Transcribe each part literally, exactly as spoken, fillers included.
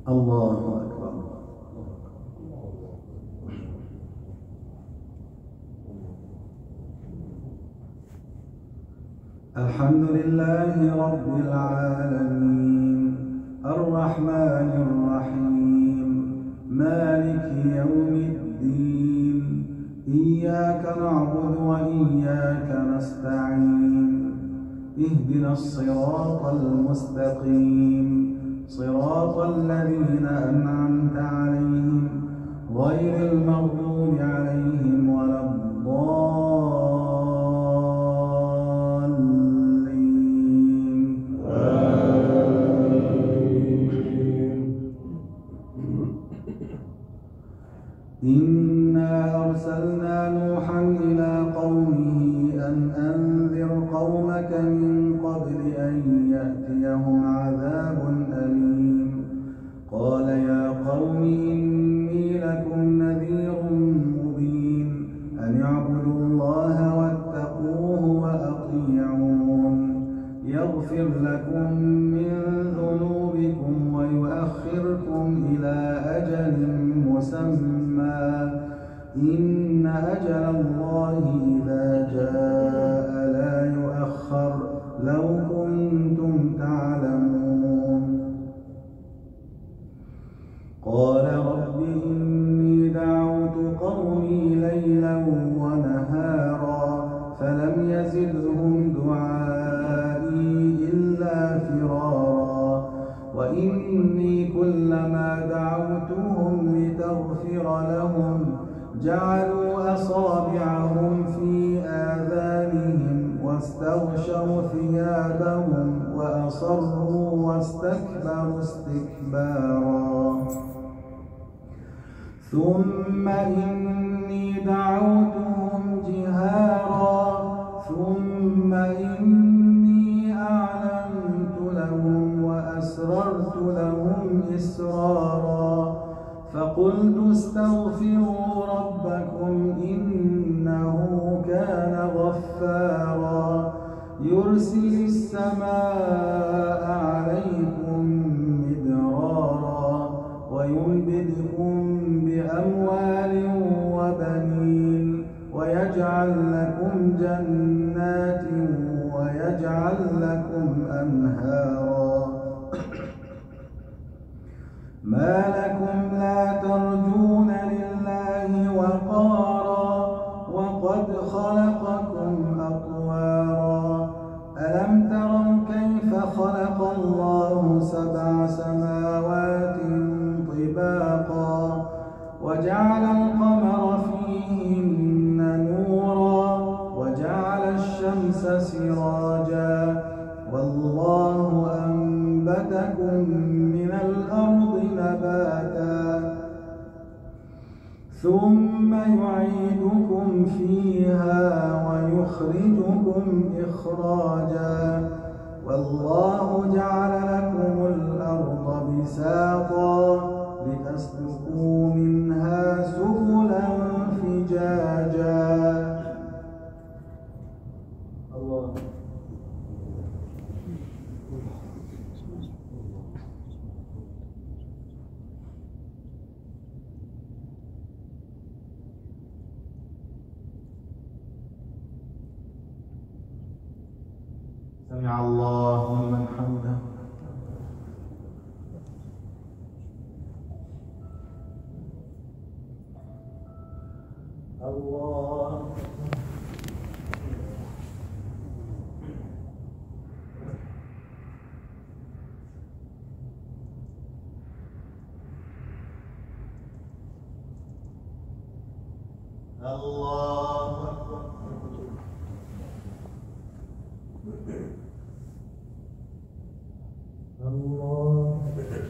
الله أكبر. الحمد لله رب العالمين الرحمن الرحيم مالك يوم الدين إياك نعبد وإياك نستعين اهدنا الصراط المستقيم صراط الذين أنعمت عليهم غير المغضوب عليهم ولا الضالين. إنا أرسلنا نوحا إلى قومه أن أنذر قومك من قبل أن يأتيهم عذاب أليم. قال يا قوم إني لكم نذير مبين أن اعبدوا الله واتقوه وأطيعون يغفر لكم من ذنوبكم ويؤخركم إلى أجل مسمى إن أجل الله إذا جاء لا يؤخر لو كنتم تعلمون. قال رب إني دعوت قومي ليلا ونهارا فلم يزدهم دعائي إلا فرارا وإني كلما دعوتهم لتغفر لهم جعلوا أصابعهم في آذانهم واستغشوا ثيابهم وأصروا واستكبروا استكبارا. ثم إني دعوتهم جهارا ثم إني أعلنت لهم وأسررت لهم إسرارا فقلت استغفروا ربكم إنه كان غفارا يرسل السماء عليكم مدرارا ويمددكم بأموال وبنين ويجعل لكم جنات ويجعل لكم أنهارا. ما لكم لا ترجون لله وقارا وقد خلقكم أطوارا. ألم تروا كيف خلق الله سبع سماوات طباقا وجعل القمر فيهن نورا وجعل الشمس سراجا والله أنبتكم من الأرض نباتا ثم يعيدكم فيها ويخرجكم إخراجا والله جعل لكم الأرض بساطا لتسلكوا منها سبلا فجاجا. الله. سمع الله لمن حمده. الله. الله أكبر. الله.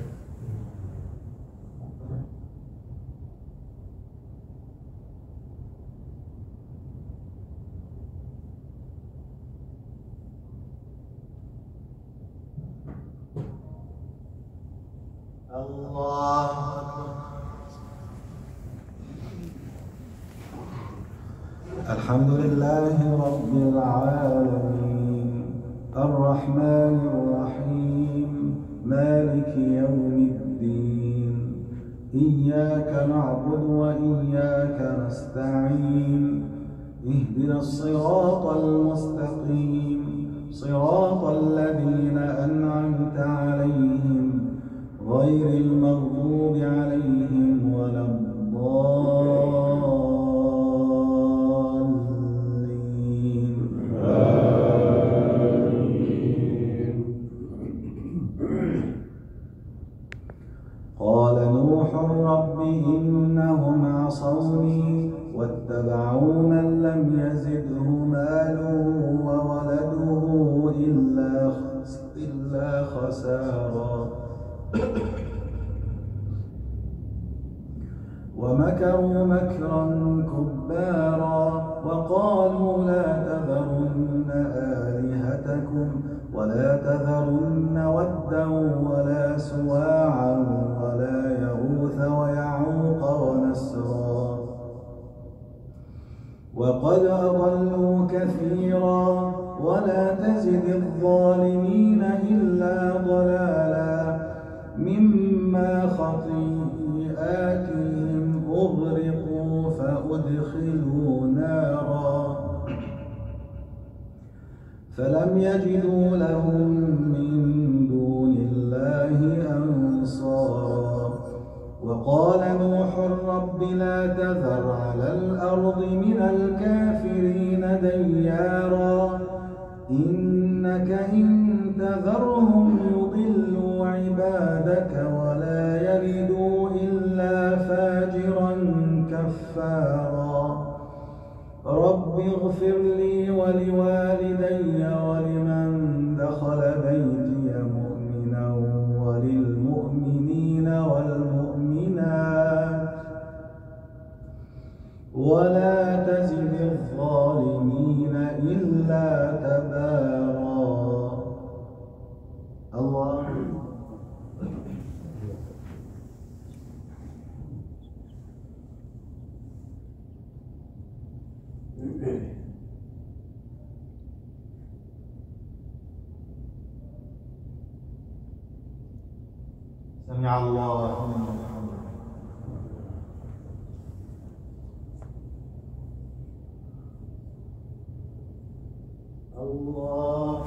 الله أكبر. الحمد لله رب العالمين الرحمن الرحيم مالك يوم الدين إياك نعبد وإياك نستعين اهدنا الصراط المستقيم صراط الذين أنعمت عليهم غير المغضوب عليهم ولا الضالين. قال نوح رب إنهم عصوني واتبعوا من لم يزده ماله وولده إلا إلا خسارا ومكروا مكرا كبارا وقالوا لا تذرن آلهتكم ولا تذرن ودا ولا سواعا ولا يغوث ويعوق ونسرا وقد أضلوا كثيرا ولا تزد الظالمين إلا ضلالا مما خطيئاتهم أغرقوا فأدخلوا نارا فلم يجدوا لهم من دون الله أنصارا وقال نوح رب لا تذر على الأرض من الكافرين ديارا إنك إن تذرهم يضلوا عبادك ولا يلدوا إلا فاجرا كفارا رب اغفر لي ولوالدي ولمن دخل بيتي مؤمنا وللمؤمنين والمؤمنات ولا تزد الظالمين إلا تبارا. الله سمع الله لمن حمده. الله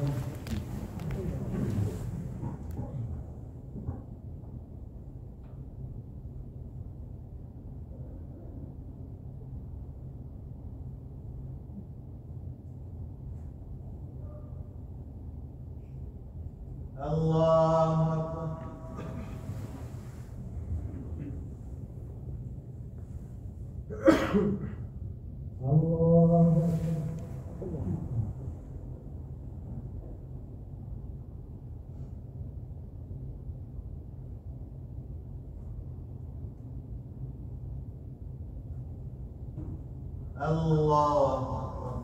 الله أكبر. الله الله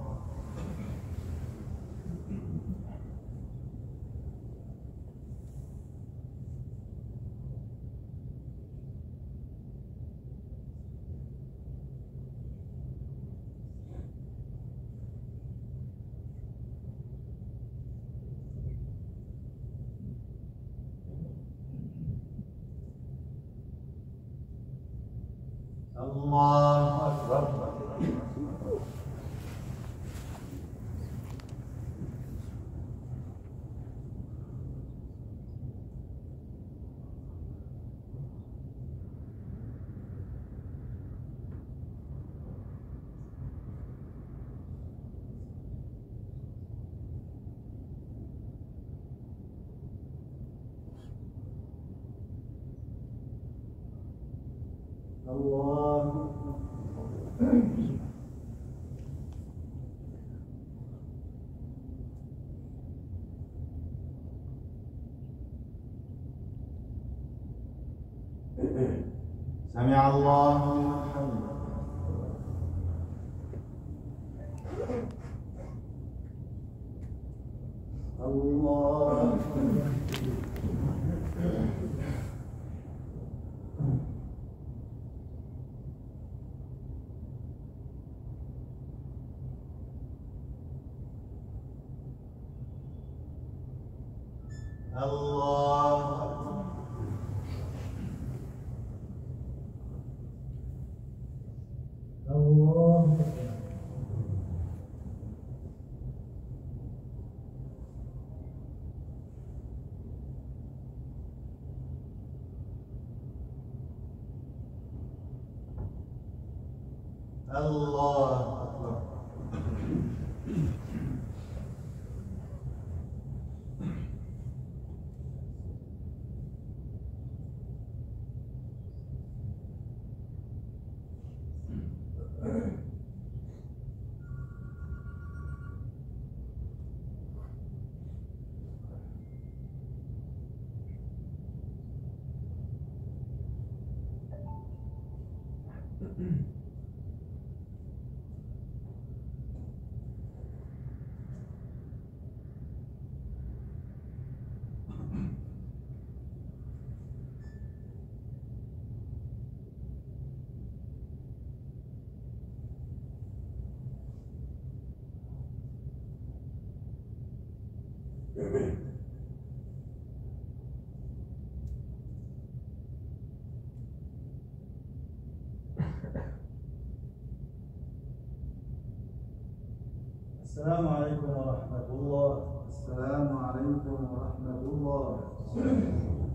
الله أكبر. الله سمع الله لمن حمده. الله الله الله أكبر. السلام عليكم ورحمة الله. السلام عليكم ورحمة الله.